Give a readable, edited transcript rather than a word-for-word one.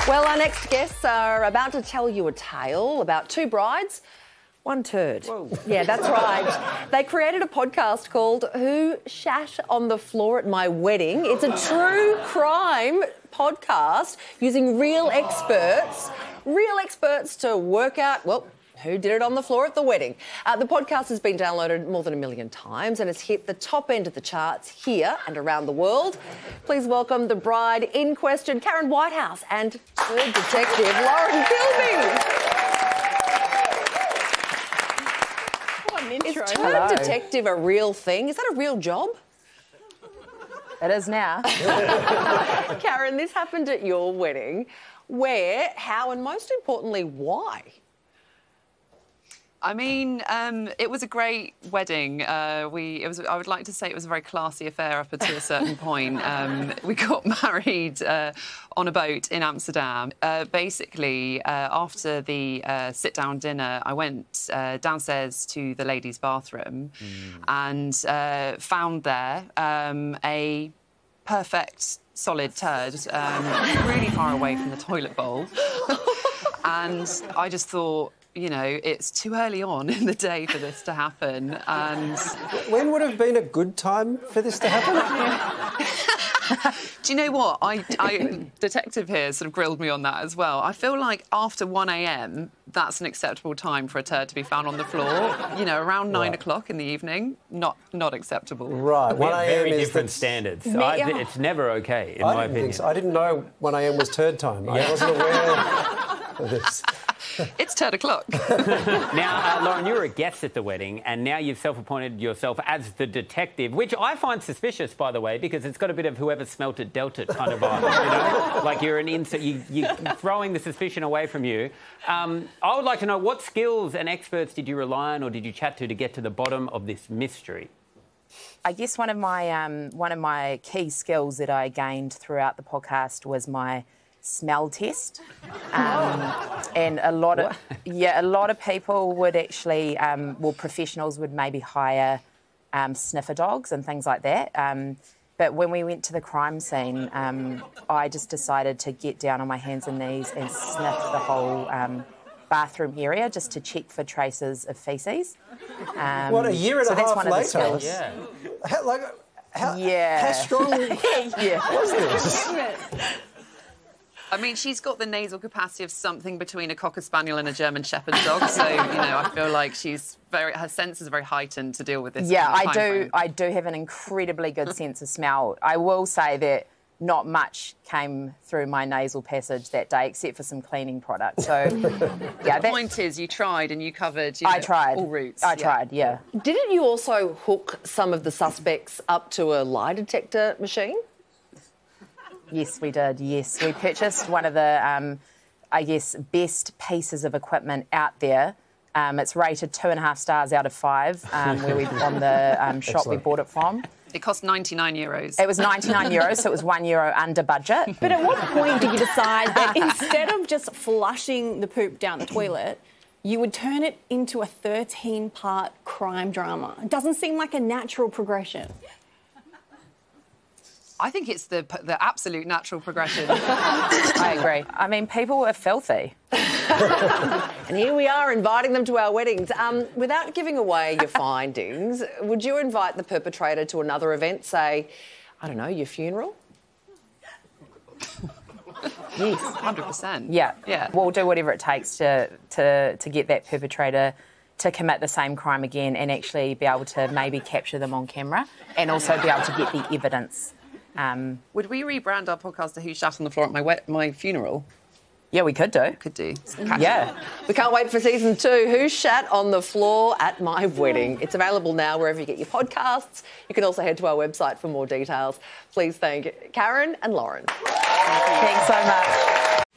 Well, our next guests are about to tell you a tale about two brides, one turd. Whoa. Yeah, that's right. They created a podcast called Who Shat on the Floor at My Wedding? It's a true crime podcast using real experts to work out, well, who did it on the floor at the wedding. The podcast has been downloaded more than 1 million times and has hit the top end of the charts here and around the world. Please welcome the bride in question, Karen Whitehouse, and third detective, Lauren Kilby. What an intro. Is third detective a real thing? Is that a real job? It is now. Karen, this happened at your wedding. Where, how, and most importantly, why? I mean, it was a great wedding. I would like to say it was a very classy affair up until a certain point. We got married on a boat in Amsterdam. Basically, after the sit-down dinner, I went downstairs to the ladies' bathroom and found there a perfect solid turd, really far away from the toilet bowl. And I just thought, you know, it's too early on in the day for this to happen. And when would have been a good time for this to happen? do you know what? Detective here sort of grilled me on that as well. I feel like after 1 a.m, that's an acceptable time for a turd to be found on the floor. You know, around 9 o'clock in the evening, not acceptable. Right, 1 a.m. very is different standards. It's never okay, in my opinion. So. I didn't know 1 a.m. was turd time. I wasn't aware of this. It's 10 o'clock. Now, Lauren, you were a guest at the wedding, and now you've self-appointed yourself as the detective, which I find suspicious, by the way, because it's got a bit of whoever smelt it dealt it kind of vibe, you know? Like you're you're throwing the suspicion away from you. I would like to know, what skills and experts did you rely on or did you chat to get to the bottom of this mystery? I guess one of my key skills that I gained throughout the podcast was my smell test, and a lot of people would actually, professionals would maybe hire sniffer dogs and things like that. But when we went to the crime scene, I just decided to get down on my hands and knees and sniff the whole bathroom area just to check for traces of faeces. What, a year and a half later? Yeah. How strong was this? I mean, she's got the nasal capacity of something between a Cocker Spaniel and a German Shepherd dog, so, you know, I feel like her senses are very heightened to deal with this. Yeah, kind of time frame. I do have an incredibly good sense of smell. I will say that not much came through my nasal passage that day, except for some cleaning products. So, yeah. The point is, you tried and you covered all routes. I tried, yeah. Didn't you also hook some of the suspects up to a lie detector machine? Yes, we did, yes. We purchased one of the, I guess, best pieces of equipment out there. It's rated 2.5 stars out of 5, where we on the shop we bought it from. It cost €99. It was €99, so it was €1 under budget. But at what point did you decide that instead of just flushing the poop down the toilet, you would turn it into a 13-part crime drama? It doesn't seem like a natural progression. I think it's the absolute natural progression. I agree. I mean, people were filthy. And here we are inviting them to our weddings. Without giving away your findings, would you invite the perpetrator to another event, say, I don't know, your funeral? Yes. 100%. Yeah. Yeah. We'll do whatever it takes to get that perpetrator to commit the same crime again and actually be able to maybe capture them on camera and also be able to get the evidence. Would we rebrand our podcast to Who Shat on the Floor at My Funeral? Yeah, we could do. Could do. Yeah. We can't wait for season 2. Who Shat on the Floor at My Wedding? It's available now wherever you get your podcasts. You can also head to our website for more details. Please thank Karen and Lauren. Thanks so much.